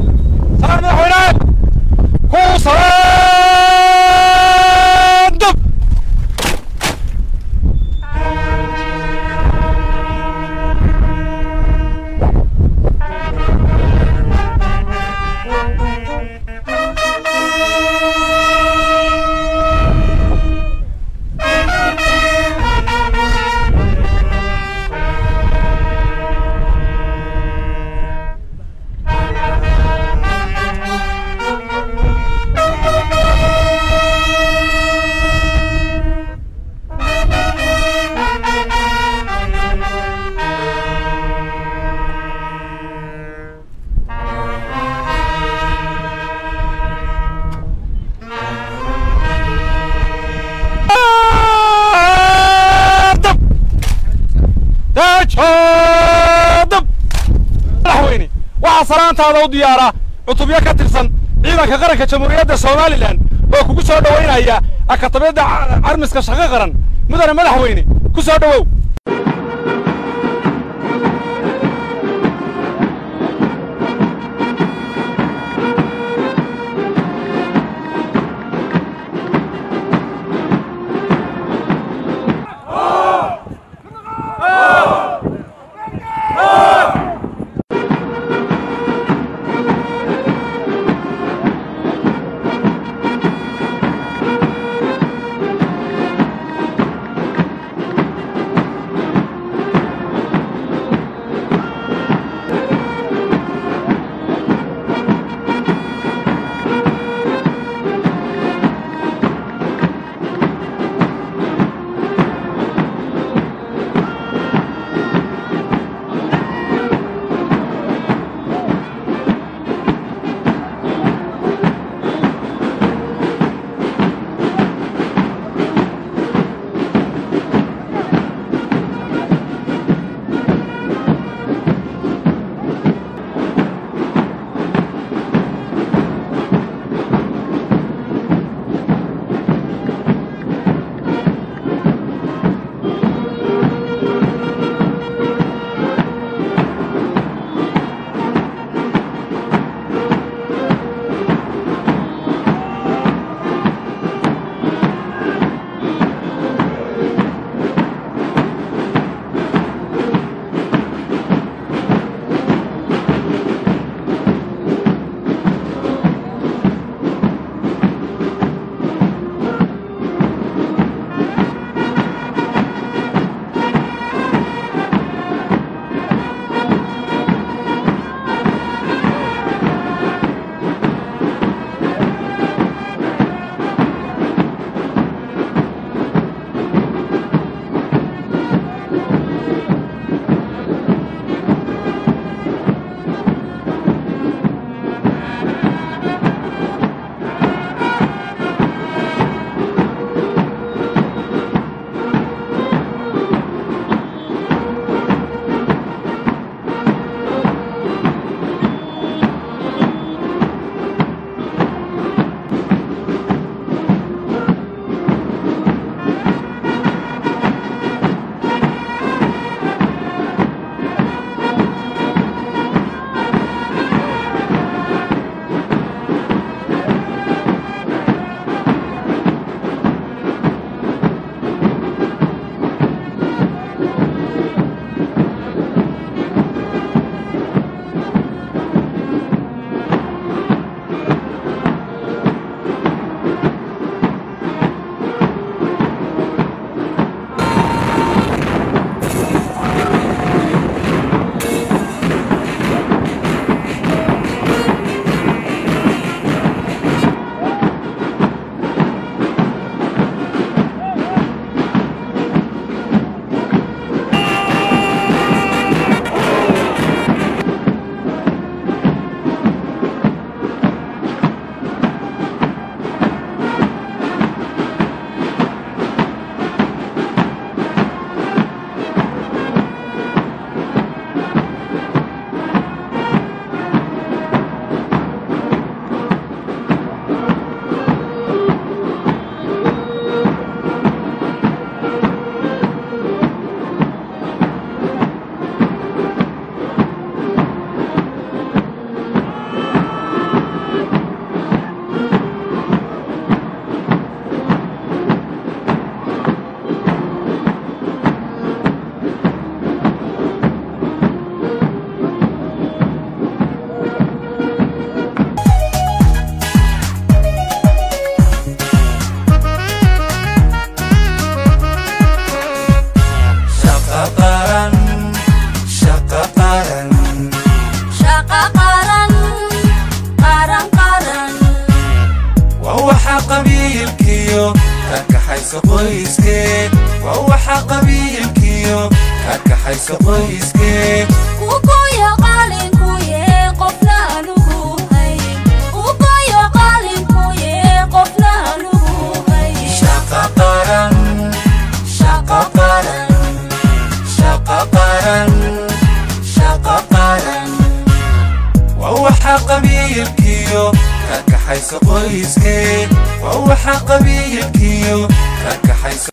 سلام مدحوينه كو صدب مدحويني waxaa salaantaada u diyaara cutubyo ka tirsan ciidanka qaranka jamhuuriyadda Soomaaliland oo kugu soo dhaweynaya akatabada armiska shaqo qaran mudane madaxweyne ku soo dhawow qoyskee waa waxa qabiilkiyo ka kaxayso qoyskee ugoyo qalinkuye qofna anugu hay ugoyo qalinkuye qofna anugu hay shaqa qaran shaqa qaran shaqa qaran shaqa qaran waa waxa qabiilkiyo ka kaxayso qoyskee waa waxa qabiilkiyo ka kaxayso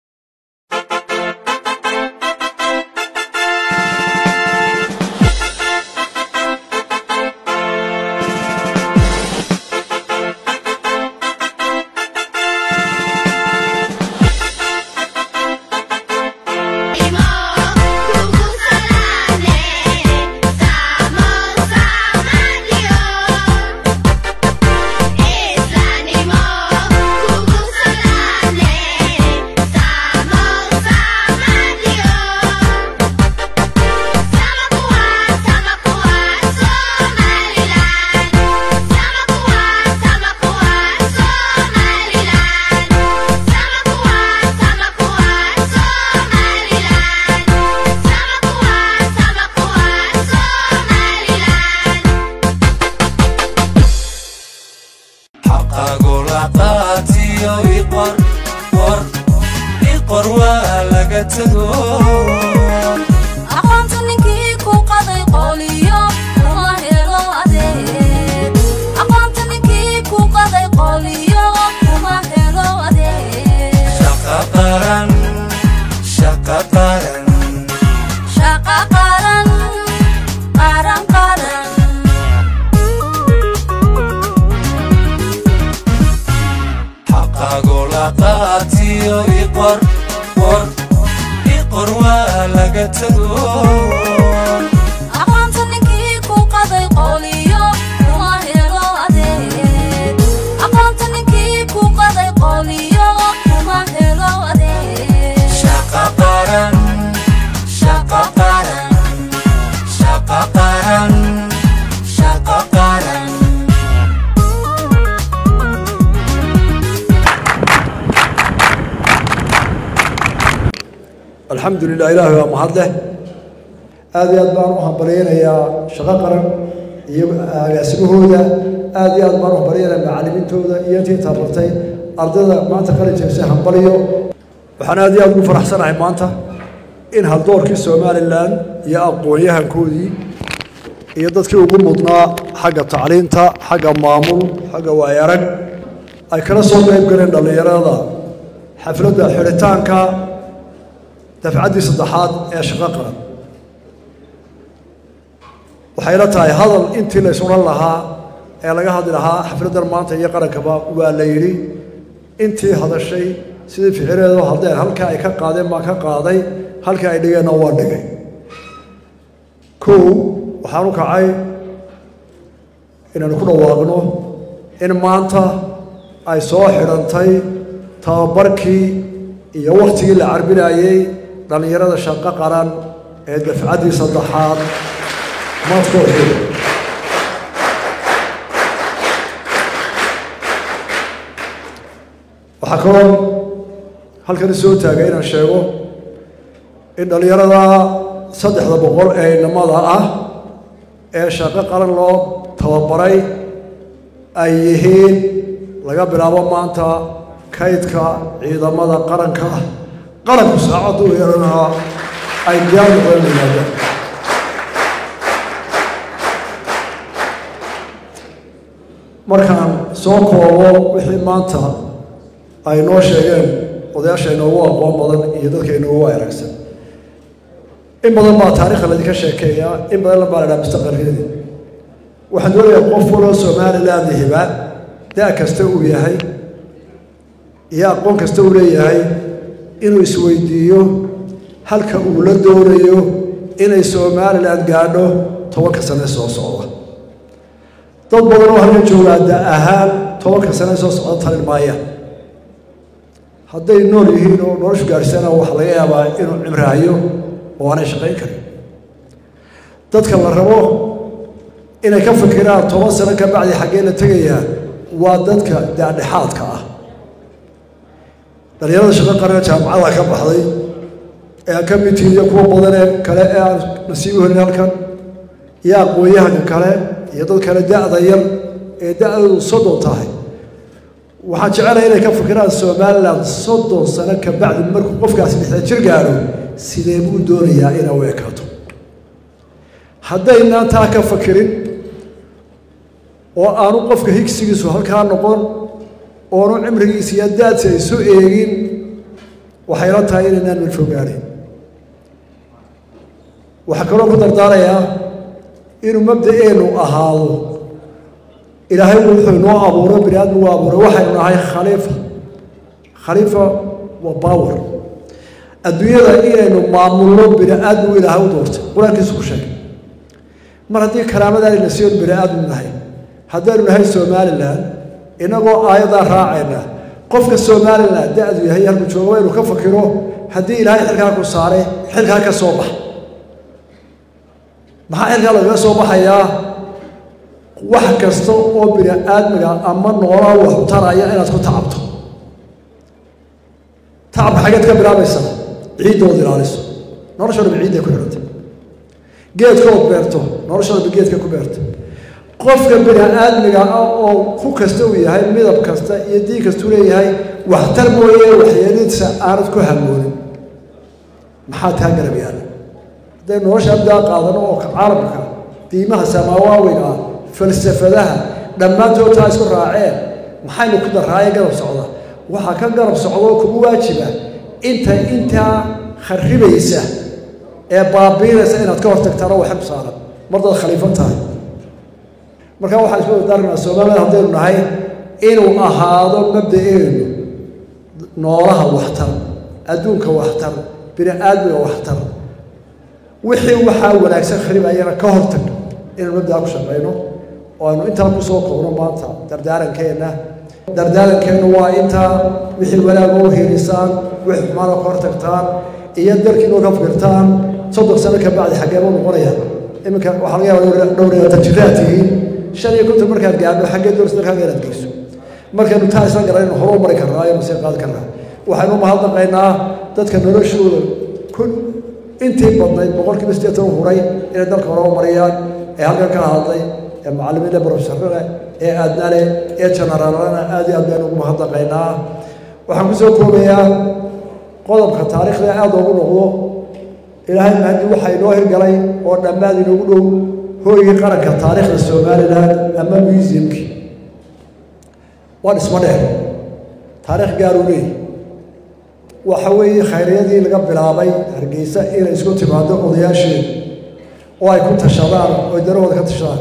الحمد لله إلهي ومحله هذه أدبار محبرين يا شغقرا يسلوه هذه أدبار محبرين معلمين تودا ينتهي تربتي أرضنا ما تقلت جمسها محبريو وحنا هذه أدبار فرح سنة عمانتا إن هالدور كيسو مال اللان يا أقويها كودي يددك وقوم مضنا حق تعليمتا حق مامول حق وايرك أي كرسول بيبقرين اللي يرادا حفلة حريتانكا دفعتي صدحات يا شقاقرا وحيرتها هذا انت اللي سور لها يا لغا هدلها حفلة المانتا يا قركبا waa la yiri intii hadashay sidii ficireedo hadeen halka ay ka qaadeen ma ka qaaday halka ay dhigeen waa dhigay waxaan u kacay inaan ku dhawaaqno in maanta ay soo xirantay tababarkii iyo waqtigii la carbinayay dhalinyarada shaqo qaran ee dafcadii saddexaad maadkooda waxaa kaloo halkan soo taagay inaan sheego in dhalinyarada 300 ee inamada ah ee shaqo qaran loo tababaray ay yihiin laga bilaabo maanta kaydka ciidamada qaranka qaranku saacadu yeelanaa ay diyaar noqonayaan markaan soo koobo wixii maanta ay noo sheegeen odayaasha inoogu aqoon badan iyo dadka inoogu aragsan in badan baa taariikhda ladinka sheekeeya in badan baa la dhahaa mustaqbalkeedii waxaan doonayaa qof waloo Somaliland hiba daa kasta uu yahay iyo aqoon kasta uu leeyahay inuu isweydiiyo halka uu la doonayo inay Somaliland gaadho 10 sano soo socda dad badan oo halka jooga ahaan 10 sano soo socda talmaaya hadday nool yihiin oo noloshu gaarsiina wax laga yaabaa inuu cimraayo oo aanay shaqayn karin dadka la rabo inay ka fikiraan 10 sano ka bacdi xagee la tagayaa waa dadka daadhaxaadka ah dhalinyarada shaqo qaran jaamacada ka baxday ee ka mid tihiin kuwa badan kale ee aan nasiib u helin halkan iyo aqoonyahanka kale iyo dad kale da'da yar ee da'doodu 30 tahay waxaan jecelahay inay ka fikiraan Somaliland 30 sano ka bacdi markuu qofkaasi 60 jir gaaro sidee buu doonayaa inuu ekaato haddayna taa ka fikirin oo aanu qofka higsigiisu halkaa noqon oonu cimrigiisa iyo daadsi ay soo eegin waxay la tahay inaan mid fogaanin waxa kaloo ku dardaarayaa inuu mabda'eenu ahaado ilaahay wuxuu noo abuuray bini'aadmi waa abuuray waxaynu nahay khaliifa waa power adduunyada inaynu maamulno bini'aadmi ilaahay u doortay qur-aankiisu ku sheegay mar haddii karaamadaani la siiyo bini'aadmi nahay haddaynu nahay Somaliland inagoo aayadaa raacayna qofka Somaliland da'du yahay halku joogo inuu ka fakiro haddii ilaahay xilkaa ku saaray xilkaa ka soo bax maxaa xilkaa laga soo baxayaa wax kasta oo bini'aadmiga ama noolaa wax u taraya inaad ku tacabto tacab xageed ka bilaabaysaa ciiddood ilaaliso noloshooda ciidda ku xidhanta geedkood beerto noloshooda geedka ku beerto qofka bini'aadmiga oo ku kasta uu yahay midab kasta iyo diin kasta uu leeyahay waxtar mooyee waxyeeladiisa aanad ku hamoonin maxaa taa garab yaala hadday nolosha abdaa qaadano oo caalamka diimaha samaawawiga falsafadaha dhammaantood taa isku raaceen maxaynu ku daraaye garab socda waxaa ka garab socdo kugu waajiba intaa kharibaysa ee baabiinaysa inaad ka hortagtana waxay ku saaran mardaad khaliifo tahay marka waxaan isku darnaa Soomaaliland haddaynu nahay inuu ahaado mabda'eenu noolaha waxtar adduunka waxtar bini'aadmiga waxtar wixii waxaa wanaagsan kharibayana ka hortag inaynu mabda'a ku shaqayno oo aynu intaa ku soo koobno maanta dardaarankeena waa intaa wixii wanaag oo helisaan wixii xumaana ka hortagtaan iyo dalkiinoo ka fikirtaan 30 sano ka bacdi xaggee buu noqonayaa iminka waxaa laga yaabaa dhowr tajribaad tihiin 5 markaad gaadho xaggee doorista ka gaarad geyso markaynu taa isla garanayno hore u mari karnaa iyo masii qaad karnaa waxaynu mahadnaqaynaa dadka noloshooda kun intii badnayd 80% huray inay dalka hore u mariyaan ee halkan ka hadlay ee macallimiinta professorada ee aadnale ee generaalana aad iyo aad baynu ugu mahadnaqaynaa waxaan ku soo koobayaa qodobka taariikhda aad ugu noqdo ilaahay mahdi waxa inoo hirgalay oo dhammaad inoogu dhow hooyigii qaranka taariikhda Somaliland ama museumki waa dhismo dheer taariikh gaar u leeyahay waxa weeye khayriyadii laga bilaabay Hargeysa inay isku timaado odayaashii oo ay ku tashadaan oo darooda ka tashadaan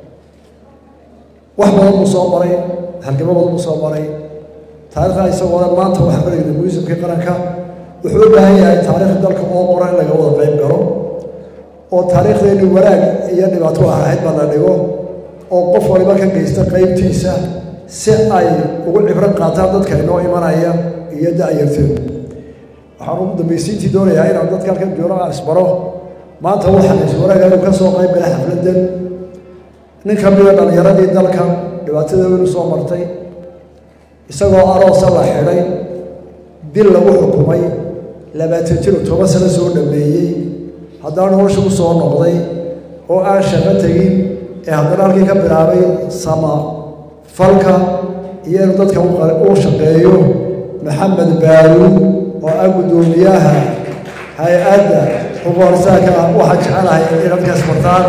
wax badan uu soo maray halgamo badan uu soo maray taariikhda isagoo maanta waxa ka dhigay museumki qaranka wuxuu u baahan yahay taariikhda dalka oo qoran laga wada qayb galo oo taariikhdeenu wanaag iyo dhibaato ahayd baa la dhigo oo qof waliba ka geysta qaybtiisa si ay ugu cibro qaataan dadka inoo imanaya iyo da'yarteedu waxaan ugu dambaysiintii doonayaa inaan dadka halkan joogo aan isbaro maanta waxaan iswaraga inuu ka soo qayb galay xafladan nin ka mid ah dhalinyaradii dalka dhibaatada weyn soo martay isagoo aroosa la xidhay dil lagu xukumay 20 sano soo dhameeyay haddana nolosha u soo noqday oo aan shaqo tagin ee haddana halkii ka bilaabay sama falka iyo inuu dadka u shaqeeyo maxamed baaruud oo ah gudoomiyaha hay-adda xuquuqsaaka waxaan jecelahay in dadkaas bartaan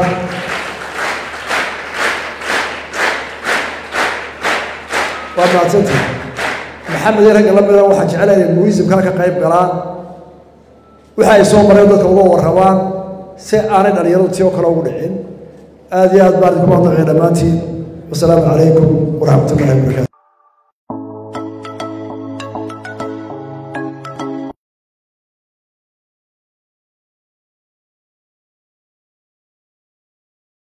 waa mahadsantihiin maxamed iyo ragga la mida waxaan jecelahay in museumka ka qayb galaan waxa ay soo mareen dadka uga warrabaan si aanay dhalinyaradu tii oo kale ugu dhicin aad iyo aad baan idinku mahadnaqayaa dhammaantiin wasalaamu calaykum waraxmatullaahi wabarakaatu